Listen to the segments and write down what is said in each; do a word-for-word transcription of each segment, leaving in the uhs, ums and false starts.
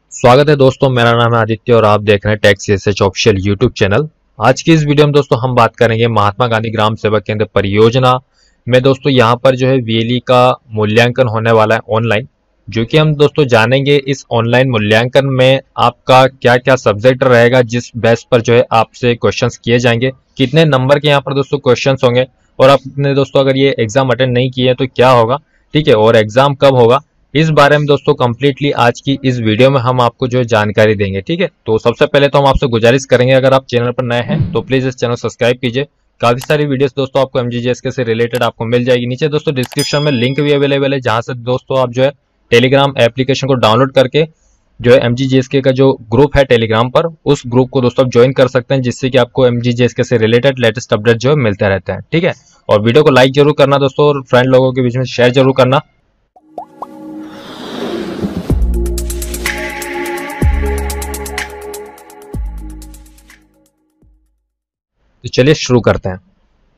स्वागत है दोस्तों, मेरा नाम है आदित्य और आप देख रहे हैं tech CSH official YouTube channel. आज की इस वीडियो में दोस्तों हम बात करेंगे महात्मा गांधी ग्राम सेवा केंद्र परियोजना में। दोस्तों यहाँ पर जो है वीएलई का मूल्यांकन होने वाला है ऑनलाइन, जो कि हम दोस्तों जानेंगे इस ऑनलाइन मूल्यांकन में आपका क्या क्या सब्जेक्ट रहेगा, जिस बेस पर जो है आपसे क्वेश्चंस किए जाएंगे, कितने नंबर के यहाँ पर दोस्तों क्वेश्चंस होंगे, और आपने दोस्तों अगर ये एग्जाम अटेंड नहीं किए तो क्या होगा, ठीक है, और एग्जाम कब होगा, इस बारे में दोस्तों कंप्लीटली आज की इस वीडियो में हम आपको जो है जानकारी देंगे। ठीक है, तो सबसे पहले तो हम आपसे गुजारिश करेंगे, अगर आप चैनल पर नए हैं तो प्लीज इस चैनल सब्सक्राइब कीजिए। काफी सारी वीडियोस दोस्तों आपको एमजीजीएसके से रिलेटेड आपको मिल जाएगी। नीचे दोस्तों डिस्क्रिप्शन में लिंक भी अवेलेबल है, जहां से दोस्तों आप जो है टेलीग्राम एप्लीकेशन को डाउनलोड करके जो है एमजीजीएसके का जो ग्रुप है टेलीग्राम पर, उस ग्रुप को दोस्तों आप ज्वाइन कर सकते हैं, जिससे कि आपको एमजीजीएसके से रिलेटेड लेटेस्ट अपडेट जो है मिलते रहते हैं। ठीक है, और वीडियो को लाइक जरूर करना दोस्तों, और फ्रेंड लोगों के बीच में शेयर जरूर करना। तो चलिए शुरू करते हैं।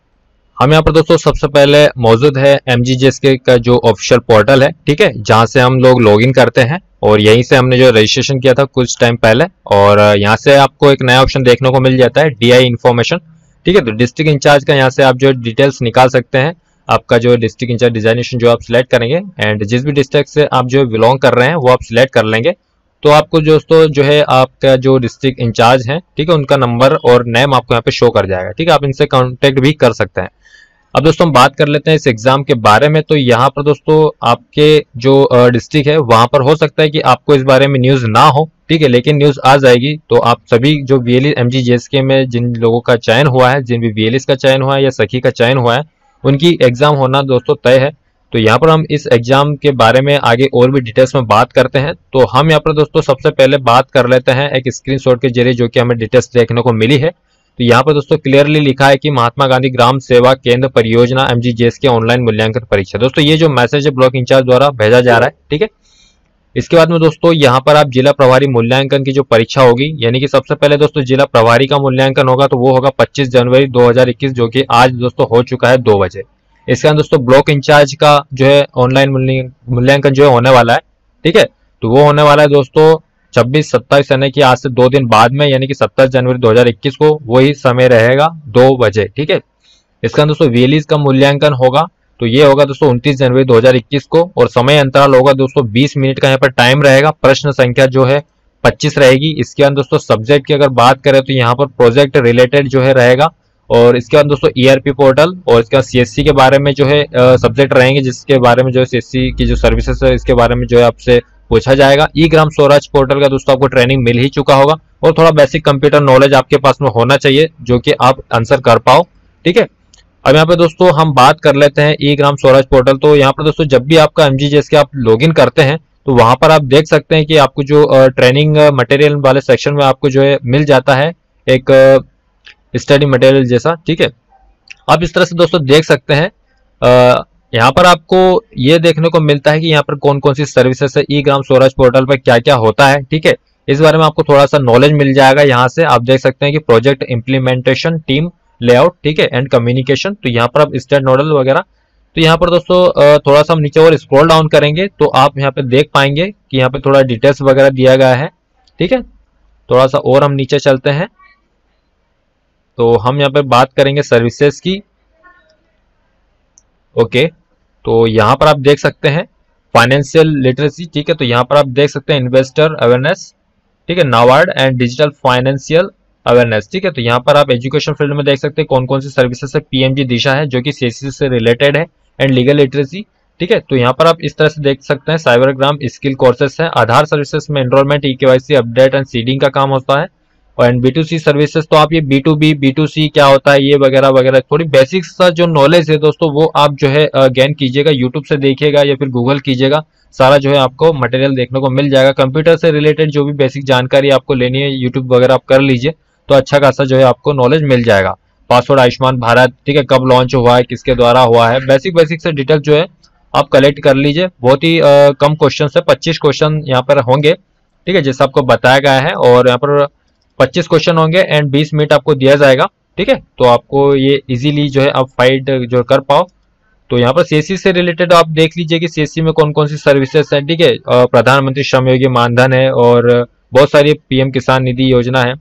हम यहाँ पर दोस्तों सबसे पहले मौजूद है एमजीजीएसके का जो ऑफिशियल पोर्टल है, ठीक है, जहाँ से हम लोग लॉगिन करते हैं, और यहीं से हमने जो रजिस्ट्रेशन किया था कुछ टाइम पहले, और यहाँ से आपको एक नया ऑप्शन देखने को मिल जाता है, डीआई इन्फॉर्मेशन। ठीक है, तो डिस्ट्रिक्ट इंचार्ज का यहाँ से आप जो डिटेल्स निकाल सकते हैं, आपका जो डिस्ट्रिक्ट इंचार्ज डिजाइनेशन जो आप सिलेक्ट करेंगे, एंड जिस भी डिस्ट्रिक्ट से आप जो बिलोंग कर रहे हैं वो आप सिलेक्ट कर लेंगे। तो आपको दोस्तों जो है आपका जो डिस्ट्रिक्ट इंचार्ज है, ठीक है, उनका नंबर और नेम आपको यहाँ पे शो कर जाएगा। ठीक है, आप इनसे कांटेक्ट भी कर सकते हैं। अब दोस्तों हम बात कर लेते हैं इस एग्जाम के बारे में। तो यहाँ पर दोस्तों आपके जो डिस्ट्रिक्ट है वहां पर हो सकता है कि आपको इस बारे में न्यूज ना हो, ठीक है, लेकिन न्यूज आ जाएगी। तो आप सभी जो वीएलई एमजीजीएसके में जिन लोगों का चयन हुआ है, जिन भी वीएलई का चयन हुआ है या सखी का चयन हुआ है, उनकी एग्जाम होना दोस्तों तय है। तो यहाँ पर हम इस एग्जाम के बारे में आगे और भी डिटेल्स में बात करते हैं। तो हम यहाँ पर दोस्तों सबसे पहले बात कर लेते हैं एक स्क्रीनशॉट के जरिए, जो कि हमें डिटेल्स देखने को मिली है। तो यहाँ पर दोस्तों क्लियरली लिखा है कि महात्मा गांधी ग्राम सेवा केंद्र परियोजना एमजीजीएसके ऑनलाइन मूल्यांकन परीक्षा। दोस्तों ये जो मैसेज है ब्लॉक इंचार्ज द्वारा भेजा जा रहा है, ठीक है। इसके बाद में दोस्तों यहाँ पर आप जिला प्रभारी मूल्यांकन की जो परीक्षा होगी, यानी कि सबसे पहले दोस्तों जिला प्रभारी का मूल्यांकन होगा, तो वो होगा पच्चीस जनवरी दो हजार इक्कीस, जो कि आज दोस्तों हो चुका है दो बजे। इसके बाद दोस्तों ब्लॉक इंचार्ज का जो है ऑनलाइन मूल्यांकन जो है होने वाला है, ठीक है, तो वो होने वाला है दोस्तों छब्बीस सत्ताईस, यानी कि आज से दो दिन बाद में, यानी कि सत्ताईस जनवरी दो हजार इक्कीस को वही समय रहेगा दो बजे। ठीक है, इसका दोस्तों वीएलई का मूल्यांकन होगा, तो ये होगा दोस्तों उनतीस जनवरी दो हजार इक्कीस को, और समय अंतराल होगा दोस्तों बीस मिनट का यहाँ पर टाइम रहेगा। प्रश्न संख्या जो है पच्चीस रहेगी। इसके बाद दोस्तों सब्जेक्ट की अगर बात करें तो यहाँ पर प्रोजेक्ट रिलेटेड जो है रहेगा, और इसके बाद दोस्तों ईआरपी पोर्टल, और इसका सीएससी के बारे में जो है सब्जेक्ट रहेंगे, जिसके बारे में जो है सीएससी की जो सर्विसेज है इसके बारे में जो है आपसे पूछा जाएगा। ई ग्राम स्वराज पोर्टल का दोस्तों आपको ट्रेनिंग मिल ही चुका होगा, और थोड़ा बेसिक कंप्यूटर नॉलेज आपके पास में होना चाहिए, जो कि आप आंसर कर पाओ। ठीक है, अब यहाँ पे दोस्तों हम बात कर लेते हैं ई ग्राम स्वराज पोर्टल। तो यहाँ पर दोस्तों जब भी आपका एमजीजीएसके आप लॉगिन करते हैं, तो वहां पर आप देख सकते हैं कि आपको जो ट्रेनिंग मटेरियल वाले सेक्शन में आपको जो है मिल जाता है एक स्टडी मटेरियल जैसा। ठीक है, आप इस तरह से दोस्तों देख सकते हैं। यहाँ पर आपको ये देखने को मिलता है कि यहाँ पर कौन कौन सी सर्विसेज है, ई ग्राम स्वराज पोर्टल पर क्या क्या होता है। ठीक है, इस बारे में आपको थोड़ा सा नॉलेज मिल जाएगा। यहाँ से आप देख सकते हैं कि प्रोजेक्ट इंप्लीमेंटेशन, टीम लेआउट, ठीक है, एंड कम्युनिकेशन, तो यहाँ पर आप स्टेट नोडल वगैरह। तो यहाँ पर दोस्तों थोड़ा सा हम नीचे और स्क्रॉल डाउन करेंगे तो आप यहाँ पे देख पाएंगे कि यहाँ पे थोड़ा डिटेल्स वगैरह दिया गया है। ठीक है, थोड़ा सा और हम नीचे चलते हैं, तो हम यहाँ पे बात करेंगे सर्विसेज की। ओके, तो यहाँ पर आप देख सकते हैं फाइनेंशियल लिटरेसी, ठीक है, तो यहाँ पर आप देख सकते हैं इन्वेस्टर अवेयरनेस, ठीक है, NABARD and digital financial awareness. ठीक है, तो यहाँ पर आप एजुकेशन फील्ड में देख सकते हैं कौन कौन सी सर्विसेज है। पीएमजी दिशा है, जो कि सीएससी से रिलेटेड है, एंड लीगल लिटरेसी। ठीक है, तो यहाँ पर आप इस तरह से देख सकते हैं साइबर ग्राम स्किल कोर्सेस है। आधार सर्विसेज में enrolment, e KYC update and seeding का काम होता है। और बी टू सी सर्विसेज, तो आप ये B to B B to C क्या होता है ये वगैरह वगैरह थोड़ी बेसिक सा जो नॉलेज है दोस्तों, वो आप जो है गेन कीजिएगा, यूट्यूब से देखिएगा या फिर गूगल कीजिएगा, सारा जो है आपको मटेरियल देखने को मिल जाएगा। कंप्यूटर से रिलेटेड जो भी बेसिक जानकारी आपको लेनी है, यूट्यूब वगैरह आप कर लीजिए, तो अच्छा खासा जो है आपको नॉलेज मिल जाएगा। पासवर्ड आयुष्मान भारत, ठीक है, कब लॉन्च हुआ है, किसके द्वारा हुआ है, बेसिक बेसिक से डिटेल जो है आप कलेक्ट कर लीजिए। बहुत ही आ, कम क्वेश्चन है, पच्चीस क्वेश्चन यहाँ पर होंगे, ठीक है, जैसा आपको बताया गया है, और यहाँ पर पच्चीस क्वेश्चन होंगे एंड बीस मिनट आपको दिया जाएगा। ठीक है, तो आपको ये इजीली जो है आप फाइट जो कर पाओ। तो यहाँ पर सीएससी से रिलेटेड आप देख लीजिए कि सीएससी में कौन कौन सी सर्विसेज है, ठीक है। प्रधानमंत्री श्रम योगी मानधन है और बहुत सारी पीएम किसान निधि योजना है।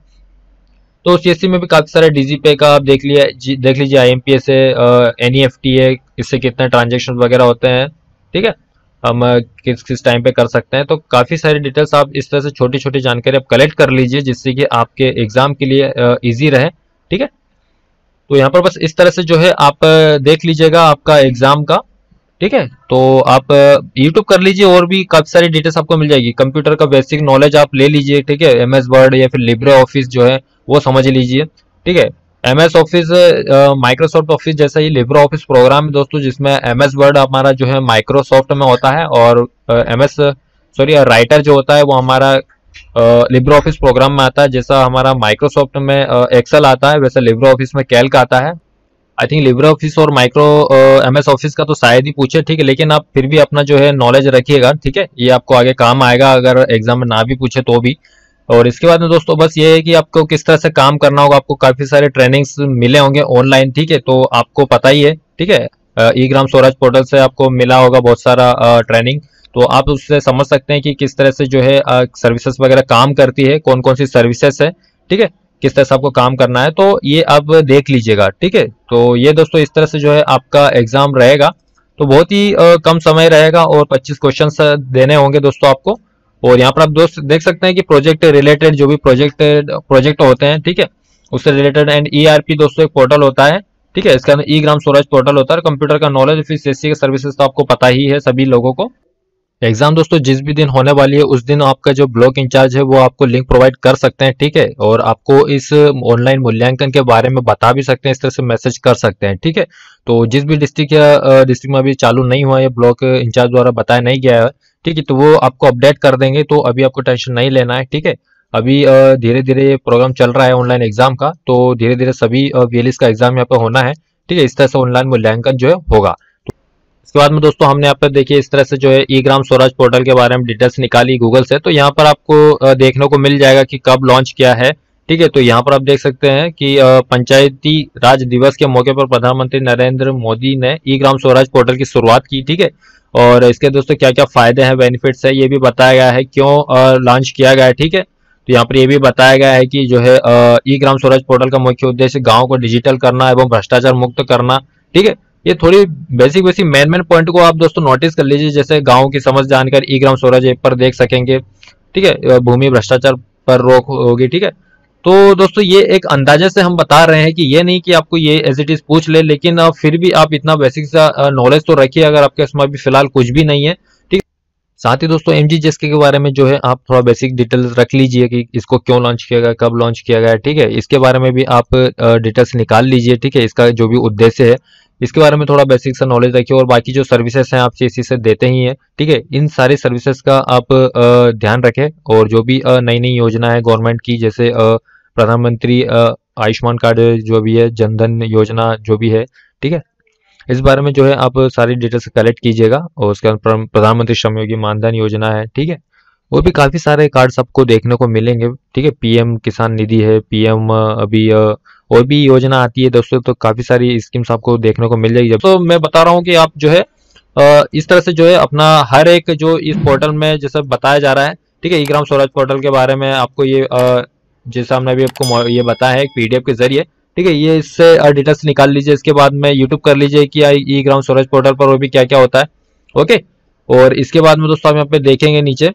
तो सीएससी में भी काफी सारे डीजी पे का आप देख लिया देख लीजिए, आईएमपीएस है, एनईएफटी है, इससे कितने ट्रांजेक्शन वगैरह होते हैं, ठीक है, हम किस किस टाइम पे कर सकते हैं। तो काफी सारी डिटेल्स आप इस तरह से छोटी छोटी जानकारी आप कलेक्ट कर लीजिए, जिससे कि आपके एग्जाम के लिए इजी रहे, ठीक है। तो यहाँ पर बस इस तरह से जो है आप देख लीजिएगा आपका एग्जाम का, ठीक है। तो आप यूट्यूब कर लीजिए और भी काफी सारी डिटेल्स आपको मिल जाएगी। कंप्यूटर का बेसिक नॉलेज आप ले लीजिए, ठीक है। एमएस वर्ड या फिर लिब्रे ऑफिस जो है वो समझ लीजिए, ठीक है। एमएस ऑफिस, माइक्रोसॉफ्ट ऑफिस जैसा ही लिब्रे ऑफिस प्रोग्राम है दोस्तों, जिसमें एमएस वर्ड हमारा जो है माइक्रोसॉफ्ट में होता है और एमएस सॉरी राइटर जो होता है वो हमारा लिब्रे ऑफिस प्रोग्राम में आता है। जैसा हमारा माइक्रोसॉफ्ट में एक्सेल आता है, वैसे लिब्रे ऑफिस में कैल्क आता है। आई थिंक लिब्रे ऑफिस और माइक्रो एमएस ऑफिस का तो शायद ही पूछे, ठीक है, लेकिन आप फिर भी अपना जो है नॉलेज रखिएगा, ठीक है। ये आपको आगे काम आएगा अगर एग्जाम में ना भी पूछे तो भी। और इसके बाद में दोस्तों बस ये है कि आपको किस तरह से काम करना होगा, आपको काफी सारे ट्रेनिंग्स मिले होंगे ऑनलाइन, ठीक है। तो आपको पता ही है, ठीक है, ई ग्राम स्वराज पोर्टल से आपको मिला होगा बहुत सारा ट्रेनिंग, तो आप उससे समझ सकते हैं कि किस तरह से जो है सर्विसेज वगैरह काम करती है, कौन कौन सी सर्विसेज है, ठीक है, किस तरह से आपको काम करना है। तो ये आप देख लीजिएगा, ठीक है। तो ये दोस्तों इस तरह से जो है आपका एग्जाम रहेगा। तो बहुत ही आ, कम समय रहेगा और पच्चीस क्वेश्चन देने होंगे दोस्तों आपको। और यहाँ पर आप दोस्त देख सकते हैं कि प्रोजेक्ट रिलेटेड जो भी प्रोजेक्ट प्रोजेक्ट होते हैं, ठीक है, उससे रिलेटेड। एंड ईआरपी दोस्तों एक पोर्टल होता है, ठीक है, इसका ई ग्राम स्वराज पोर्टल होता है। कंप्यूटर का नॉलेज फिर सीएससी के सर्विसेज तो आपको पता ही है सभी लोगों को। एग्जाम दोस्तों जिस भी दिन होने वाली है उस दिन आपका जो ब्लॉक इंचार्ज है वो आपको लिंक प्रोवाइड कर सकते हैं, ठीक है, और आपको इस ऑनलाइन मूल्यांकन के बारे में बता भी सकते हैं, इस तरह से मैसेज कर सकते हैं, ठीक है। तो जिस भी डिस्ट्रिक्ट या डिस्ट्रिक्ट में अभी चालू नहीं हुआ है, ब्लॉक इंचार्ज द्वारा बताया नहीं गया है, ठीक है, तो वो आपको अपडेट कर देंगे। तो अभी आपको टेंशन नहीं लेना है, ठीक है। अभी धीरे धीरे प्रोग्राम चल रहा है ऑनलाइन एग्जाम का, तो धीरे धीरे सभी वीएलएस का एग्जाम यहाँ पे होना है, ठीक है। इस तरह से ऑनलाइन मूल्यांकन जो है होगा। इसके बाद में दोस्तों हमने यहाँ पर देखिए इस तरह से जो है ई ग्राम स्वराज पोर्टल के बारे में डिटेल्स निकाली गूगल से। तो यहाँ पर आपको देखने को मिल जाएगा कि कब लॉन्च किया है, ठीक है। तो यहाँ पर आप देख सकते हैं कि पंचायती राज दिवस के मौके पर प्रधानमंत्री नरेंद्र मोदी ने ई ग्राम स्वराज पोर्टल की शुरुआत की, ठीक है। और इसके दोस्तों क्या क्या फायदे हैं, बेनिफिट्स है, ये भी बताया गया है, क्यों लॉन्च किया गया है, ठीक है। तो यहाँ पर ये भी बताया गया है कि जो है ई ग्राम स्वराज पोर्टल का मुख्य उद्देश्य गाँव को डिजिटल करना एवं भ्रष्टाचार मुक्त करना, ठीक है। ये थोड़ी basic basic main main point को आप दोस्तों नोटिस कर लीजिए, जैसे गांव की समझ जानकारी ई ग्राम स्वराज ऐप पर देख सकेंगे, ठीक है, भूमि भ्रष्टाचार पर रोक होगी, ठीक है। तो दोस्तों ये एक अंदाजे से हम बता रहे हैं कि ये नहीं कि आपको ये एज इट इज पूछ ले, लेकिन फिर भी आप इतना बेसिक सा नॉलेज तो रखिए अगर आपके इसमें अभी फिलहाल कुछ भी नहीं है, ठीक। साथ ही दोस्तों एमजीजेएसके के बारे में जो है आप थोड़ा बेसिक डिटेल्स रख लीजिए कि इसको क्यों लॉन्च किया गया, कब लॉन्च किया गया, ठीक है। इसके बारे में भी आप डिटेल्स निकाल लीजिए, ठीक है, इसका जो भी उद्देश्य है इसके बारे में थोड़ा बेसिक सा नॉलेज रखिए। और बाकी जो सर्विसेज हैं आप सीएससी से देते ही हैं, ठीक है, इन सारी सर्विसेज का आप ध्यान रखें। और जो भी नई नई योजना है गवर्नमेंट की, जैसे प्रधानमंत्री आयुष्मान कार्ड जो भी है, जनधन योजना जो भी है, ठीक है, इस बारे में जो है आप सारी डिटेल्स कलेक्ट कीजिएगा। और उसके बाद प्रधानमंत्री श्रम योगी मानधन योजना है, ठीक है, वो भी काफी सारे कार्ड्स आपको देखने को मिलेंगे, ठीक है। पीएम किसान निधि है, पीएम अभी और भी योजना आती है दोस्तों, तो काफी सारी स्कीम्स आपको देखने को मिल जाएगी। तो मैं बता रहा हूँ कि आप जो है इस तरह से जो है अपना हर एक जो इस पोर्टल में जैसे बताया जा रहा है, ठीक है, ई ग्राम स्वराज पोर्टल के बारे में आपको ये जैसा हमने अभी आपको ये बताया है एक पीडीएफ के जरिए, ठीक है, ये इससे डिटेल्स निकाल लीजिए। इसके बाद में यूट्यूब कर लीजिए कि ई ग्राम स्वराज पोर्टल पर वो भी क्या क्या होता है, ओके। और इसके बाद में दोस्तों आप यहाँ पे देखेंगे नीचे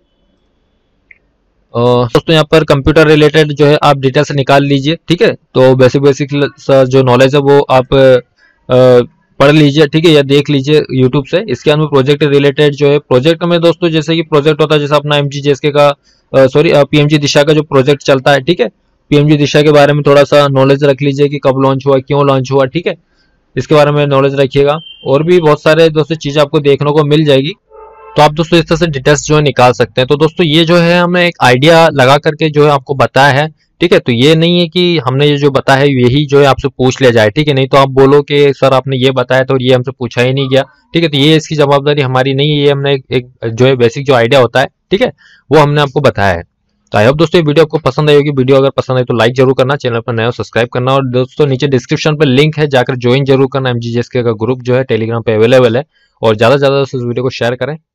दोस्तों यहाँ पर कंप्यूटर रिलेटेड जो है आप डिटेल्स निकाल लीजिए, ठीक है। तो बेसिक बेसिक जो नॉलेज है वो आप पढ़ लीजिए, ठीक है, या देख लीजिए यूट्यूब से। इसके अंदर प्रोजेक्ट रिलेटेड जो है, प्रोजेक्ट में दोस्तों जैसे कि प्रोजेक्ट होता है जैसे अपना एमजीजेएसके का सॉरी पीएमजी दिशा का जो प्रोजेक्ट चलता है, ठीक है, पीएमजी दिशा के बारे में थोड़ा सा नॉलेज रख लीजिए कि कब लॉन्च हुआ, क्यों लॉन्च हुआ, ठीक है, इसके बारे में नॉलेज रखिएगा। और भी बहुत सारे दोस्तों चीजें आपको देखने को मिल जाएगी, तो आप दोस्तों इस तरह से डिटेल्स जो है निकाल सकते हैं। तो दोस्तों ये जो है हमने एक आइडिया लगा करके जो है आपको बताया है, ठीक है। तो ये नहीं है कि हमने ये जो बताया है यही जो है आपसे पूछ लिया जाए, ठीक है, नहीं तो आप बोलो कि सर आपने ये बताया तो ये हमसे पूछा ही नहीं गया, ठीक है। तो ये इसकी जवाबदारी हमारी नहीं है, ये हमने एक, एक जो है बेसिक जो आइडिया होता है, ठीक है, वो हमने आपको बताया है। तो आई होप दोस्तों ये वीडियो आपको पसंद आई होगी। वीडियो अगर पसंद आई तो लाइक जरूर करना, चैनल पर नया हो सब्सक्राइब करना, और दोस्तों नीचे डिस्क्रिप्शन पर लिंक है, जाकर ज्वाइन जरूर करना। एमजीजेएसके का ग्रुप जो है टेलीग्राम पे अवेलेबल है। और ज्यादा से ज्यादा इस वीडियो को शेयर करें।